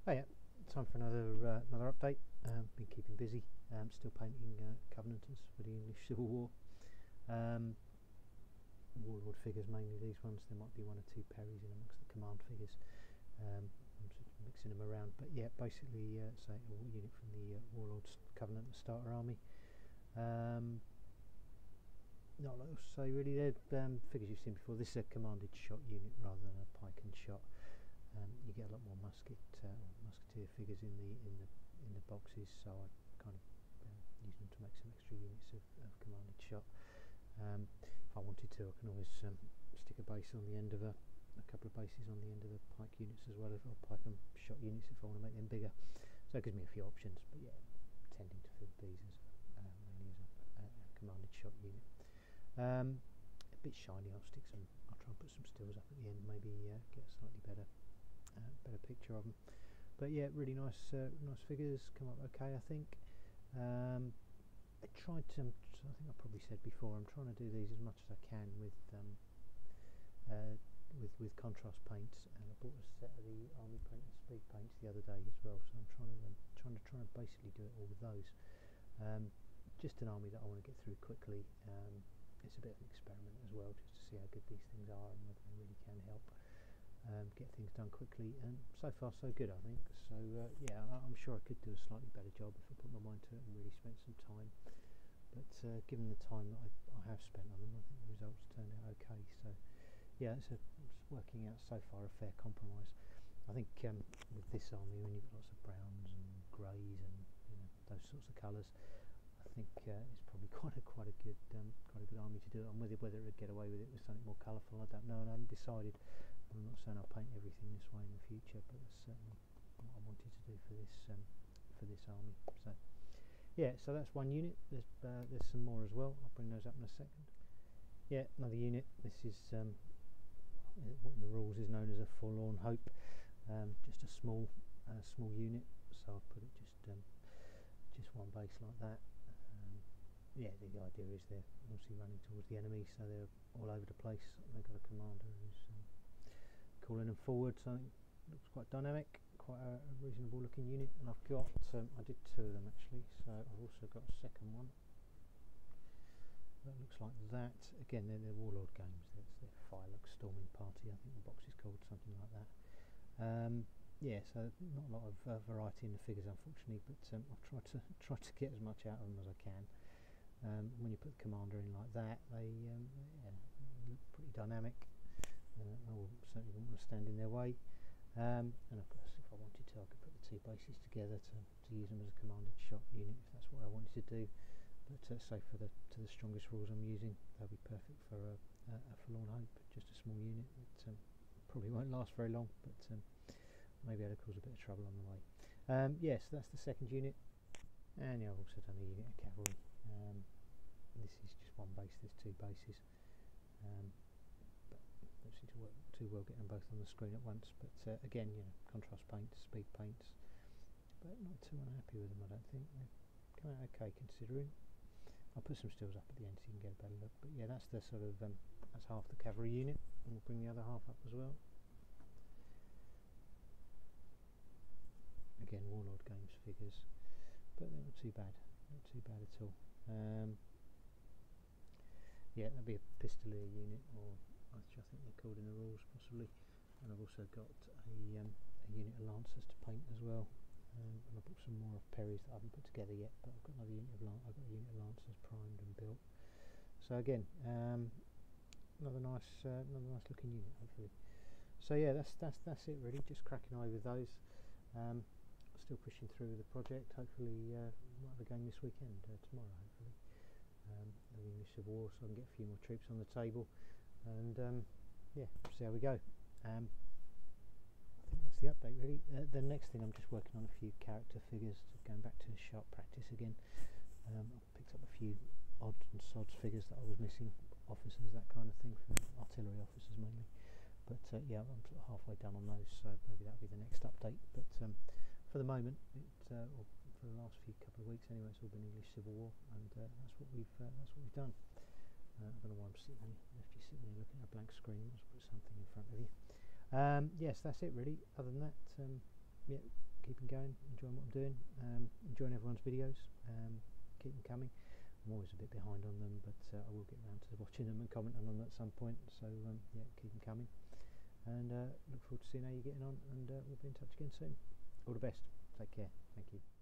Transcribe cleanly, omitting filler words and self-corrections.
Oh yeah, time for another update. Been keeping busy. Still painting Covenanters for the English Civil War. Warlord figures mainly these ones. There might be one or two Perrys in amongst the command figures. I'm sort of mixing them around, but yeah, basically say a unit from the Warlords Covenant Starter Army. Not a lot else to say really. They're figures you've seen before. This is a commanded shot unit rather than a pike and shot. You get a lot more musketeer figures in the boxes, so I kind of use them to make some extra units of commanded shot. If I wanted to, I can always stick a base on the end of a couple of bases on the end of the pike units as well, or pike and shot units if I want to make them bigger. So it gives me a few options, but yeah, tending to field these as mainly as a commanded shot unit. A bit shiny. I'll try and put some stills up at the end, maybe get a slightly better picture of them. But yeah, really nice figures. Come up okay, I think. I tried to. I think I probably said before. I'm trying to do these as much as I can with contrast paints, and I bought a set of the Army Paint and Speed paints the other day as well. So I'm trying to basically do it all with those. Just an army that I want to get through quickly. It's a bit of an experiment as well, just to see how good these things are and whether they really can help get things done quickly. And so far so good, I think. So yeah, I'm sure I could do a slightly better job if I put my mind to it and really spent some time. But given the time that I have spent on them, I think the results turned out okay. So yeah, it's working out so far a fair compromise. I think with this army, when you've got lots of browns and greys and those sorts of colours, I think it's probably quite a good army to do it on. Whether it would get away with it with something more colourful, I don't know, and I haven't decided. I'm not saying I'll paint everything this way in the future, but that's certainly what I wanted to do for this army. So yeah, so that's one unit. There's some more as well. I'll bring those up in a second. Yeah, another unit. This is what in the rules is known as a Forlorn Hope. Just a small unit. So I'll put it just one base like that. Yeah, the idea is they're obviously running towards the enemy, so they're all over the place. They've got a commander who's calling them forward, so it looks quite dynamic, quite a reasonable looking unit. And I've got, I did two of them actually, so I've also got a second one that looks like that. Again, they're Warlord games. It's their Firelux Storming Party, I think the box is called, something like that. Yeah, so not a lot of variety in the figures, unfortunately, but I've tried to get as much out of them as I can. When you put the commander in like that, they look pretty dynamic. I certainly wouldn't want to stand in their way. And of course, if I wanted to, I could put the two bases together to use them as a commanded shot unit if that's what I wanted to do. But say to the strongest rules I'm using, they'll be perfect for a Forlorn Hope, just a small unit that probably won't last very long, but maybe that'll cause a bit of trouble on the way. Yes, that's the second unit, and yeah, I've also done a unit of cavalry. This is just one base. There's two bases, but don't seem to work too well getting them both on the screen at once. But again, contrast paints, speed paints, but not too unhappy with them. I don't think they've come out okay considering. I'll put some stills up at the end so you can get a better look. But yeah, that's the sort of that's half the cavalry unit, and we'll bring the other half up as well. Again, Warlord Games figures, but they're not too bad at all. Yeah, that'd be a Pistolier unit, or which I think they're called in the rules possibly. And I've also got a unit of Lancers to paint as well. And I bought some more of Perrys that I haven't put together yet, but I've got another unit of Lancers primed and built. So again, another nice looking unit, hopefully. So yeah, that's it really. Just cracking away with those. Still pushing through the project. Hopefully, might have a game this weekend, tomorrow hopefully. The English Civil War, so I can get a few more troops on the table, and yeah, see how we go. I think that's the update really. The next thing, I'm just working on a few character figures, going back to sharp practice again. I picked up a few odds and sods figures that I was missing, officers, that kind of thing, for artillery officers mainly. But yeah, I'm sort of halfway done on those, so maybe that'll be the next update. But for the moment, or for the last couple of weeks anyway, it's all been English Civil War, and that's what we've done. I don't know why I'm left you sitting there looking at a blank screen. Let's put something in front of you. Yes, that's it really. Other than that, yeah, keeping going, enjoying what I'm doing, enjoying everyone's videos, keep them coming. I'm always a bit behind on them, but I will get around to watching them and commenting on them at some point, so yeah, keep them coming, and look forward to seeing how you're getting on, and we'll be in touch again soon. All the best, take care, thank you.